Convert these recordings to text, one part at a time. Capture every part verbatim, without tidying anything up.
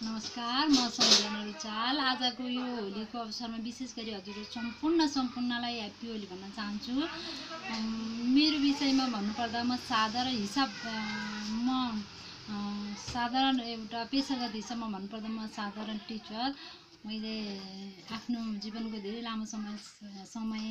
नमस्कार, म samjhana रुचल। आजको यो होलीको अवसरमा विशेष गरी हजुर सम्पूर्ण सम्पूर्णलाई ह्याप्पी होली भन्न चाहन्छु। मेरो विषयमा भन्नुपर्दा म साधारण हिसाब म साधारण एउटा पेशागत हिसाबमा भन्नुपर्दा म साधारण टिचर। मैले आफ्नो जीवनको धेरै लामो समय समय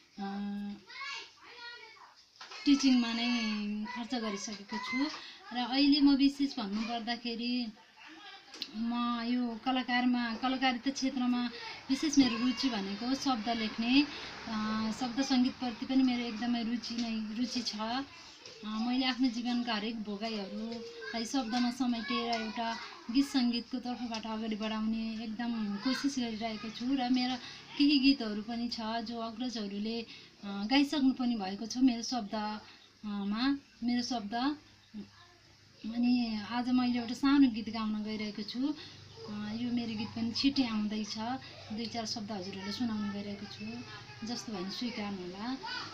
टिचिङमा नै खर्च गरिसकेको छु र अहिले म विशेष भन्नुपर्दाखेरि म यो कलाकारमा कलाकारिता क्षेत्रमा विशेष मेरो रुचि भनेको शब्द लेख्ने, शब्द सङ्गीतप्रति पनि मेरो एकदमै रुचि नै रुचि छ। मैले आफ्नो जीवनका हरेक भोगाइहरूलाई शब्दमा समेटेर एउटा गीत सङ्गीतको तर्फबाट अगाडि बढाउने एकदम कोसिस गरिरहेको छु र मेरो केही गीतहरू पनि छ जो अग्रजहरूले गाइसक्नु पनि भएको छ मेरो शब्दमा मेरो शब्द। अनि आज मैले एउटा सानो गीत गाउन गइरहेको छु। यो मेरो गीत पनि छिट्टै आउँदैछ, दुई चार शब्द हजुरहरूलाई सुनाउन गइरहेको छु, जस्तो भयो स्वीकार्नु होला।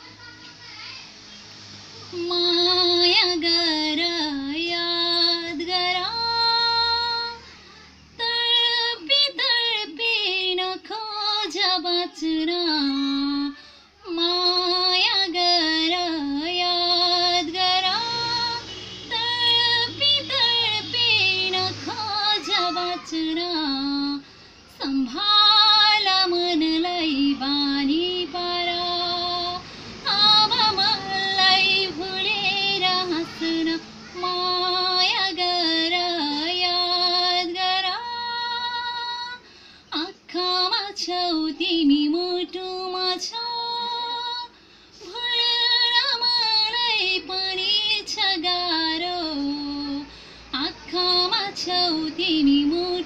माया गर याद गर तडपी तडपी नखोज बाँच्न, माया गर याद गर तडपी तडपी नखोज बाँच्न, सम्भाल मनलाई बानी पार अब मलाई भुलेर हाँस्न, माया गर याद गर आँखामा छौ तिमी मुटुमा छौ, भुल्न मलाई पनि छ गाह्रो, आँखामा छौ तिमी